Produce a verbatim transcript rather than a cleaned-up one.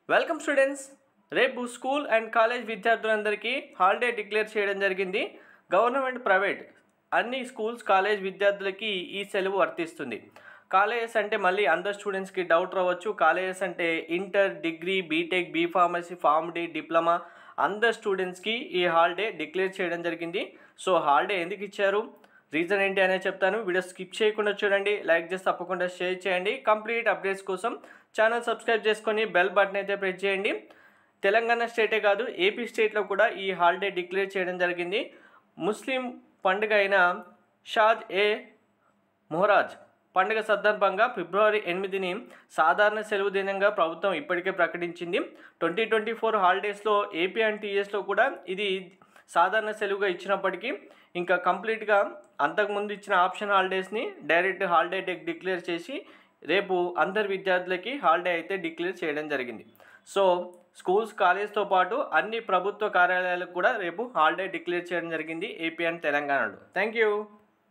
Welcome students. రేపు school and college విద్యార్థులందరికీ holiday declare చేయడం జరిగింది. గవర్నమెంట్, ప్రైవేట్ అన్ని స్కూల్స్, కాలేజ్ విద్యార్థులకి ఈ సెలవు వర్తిస్తుంది. కాలేజెస్ అంటే మళ్ళీ అందరు స్టూడెంట్స్కి డౌట్ రావచ్చు. కాలేజెస్ అంటే inter, degree, BTech, B pharmacy, pharm D, diploma అందరు స్టూడెంట్స్కి ఈ హాలిడే డిక్లేర్ చేయడం జరిగింది. సో హాలిడే ఎందుకు ఇచ్చారు, రీజన్ ఏంటి అనేది చెప్తాను. వీడియో స్కిప్ చేయకుండా చూడండి, లైక్ చేసి తప్పకుండా షేర్ చేయండి. కంప్లీట్ అప్డేట్స్ కోసం ఛానల్ సబ్స్క్రైబ్ చేసుకొని బెల్ బటన్ అయితే ప్రెస్ చేయండి. తెలంగాణ స్టేటే కాదు, ఏపీ స్టేట్లో కూడా ఈ హాలిడే డిక్లేర్ చేయడం జరిగింది. ముస్లిం పండుగ అయిన షాద్ ఏ మొహరాజ్ పండుగ సందర్భంగా ఫిబ్రవరి ఎనిమిదిని సాధారణ సెలవు దినంగా ప్రభుత్వం ఇప్పటికే ప్రకటించింది. ట్వంటీ ట్వంటీ ఫోర్ హాలిడేస్లో ఏపీ అండ్ టీఎస్లో కూడా ఇది సాధారణ సెలవుగా ఇచ్చినప్పటికీ ఇంకా కంప్లీట్గా అంతకుముందు ఇచ్చిన ఆప్షన్ హాలిడేస్ని డైరెక్ట్ హాలిడే డిక్లేర్ చేసి రేపు అందరు విద్యార్థులకి హాలిడే అయితే డిక్లేర్ చేయడం జరిగింది. సో స్కూల్స్, కాలేజ్తో పాటు అన్ని ప్రభుత్వ కార్యాలయాలకు కూడా రేపు హాలిడే డిక్లేర్ చేయడం జరిగింది ఏపీ అండ్ తెలంగాణలో. Thank you.